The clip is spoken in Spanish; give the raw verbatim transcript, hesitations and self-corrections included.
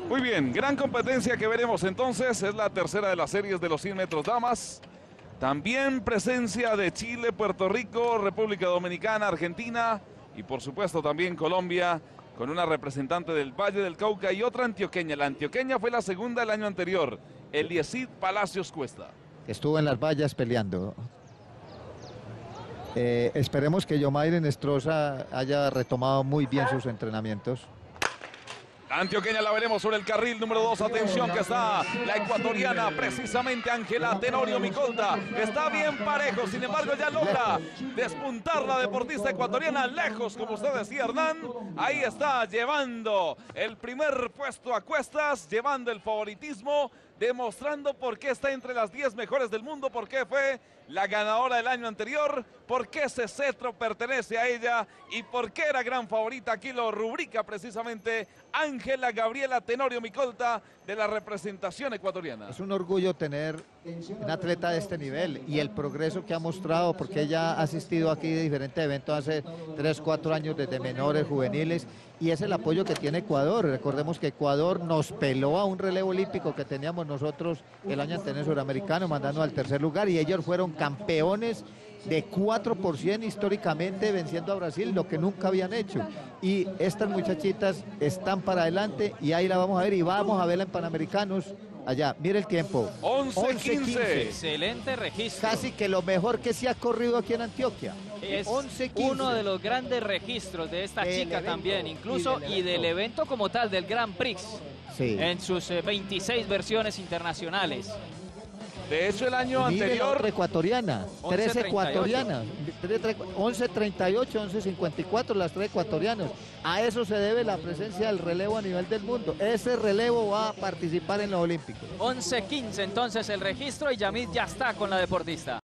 Muy bien, gran competencia que veremos entonces. Es la tercera de las series de los cien metros damas. También presencia de Chile, Puerto Rico, República Dominicana, Argentina y por supuesto también Colombia, con una representante del Valle del Cauca y otra antioqueña. La antioqueña fue la segunda el año anterior, Eliesid Palacios Cuesta. Estuvo en las vallas peleando. Eh, esperemos que Yomaire Nestroza haya retomado muy bien sus entrenamientos. La antioqueña la veremos sobre el carril número dos. Atención que está la ecuatoriana, precisamente Ángela Tenorio Micolta. Está bien parejo, sin embargo ya logra despuntar la deportista ecuatoriana lejos, como usted decía, Hernán. Ahí está llevando el primer puesto a cuestas, llevando el favoritismo, demostrando por qué está entre las diez mejores del mundo, por qué fue la ganadora del año anterior, por qué ese cetro pertenece a ella y por qué era gran favorita. Aquí lo rubrica precisamente Ángela Gabriela Tenorio Micolta de la representación ecuatoriana. Es un orgullo tener un atleta de este nivel y el progreso que ha mostrado, porque ella ha asistido aquí a diferentes eventos hace tres, cuatro años desde menores, juveniles, y es el apoyo que tiene Ecuador. Recordemos que Ecuador nos peló a un relevo olímpico que teníamos nosotros el año anterior suramericano, mandando al tercer lugar, y ellos fueron campeones de cuatro por cien históricamente, venciendo a Brasil, lo que nunca habían hecho. Y estas muchachitas están para adelante y ahí la vamos a ver, y vamos a verla en Panamericanos allá. Mire el tiempo. once quince. Excelente registro. Casi que lo mejor que se ha corrido aquí en Antioquia. Es once quince. uno de los grandes registros de esta Del chica evento, también, incluso y del y del evento como tal, del Grand Prix, Sí. en sus eh, veintiséis versiones internacionales. De hecho, el año Mire la anterior... otra ecuatoriana, once tres treinta y ocho. ecuatorianas, once treinta y ocho, once cincuenta y cuatro, las tres ecuatorianas. A eso se debe la presencia del relevo a nivel del mundo. Ese relevo va a participar en los Olímpicos. once quince entonces el registro y Yamid ya está con la deportista.